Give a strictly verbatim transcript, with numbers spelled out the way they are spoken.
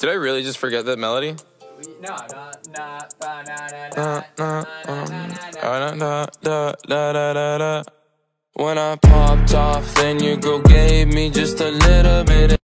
Did I really just forget that melody? No, When I popped off, then your girl gave me just a little bit of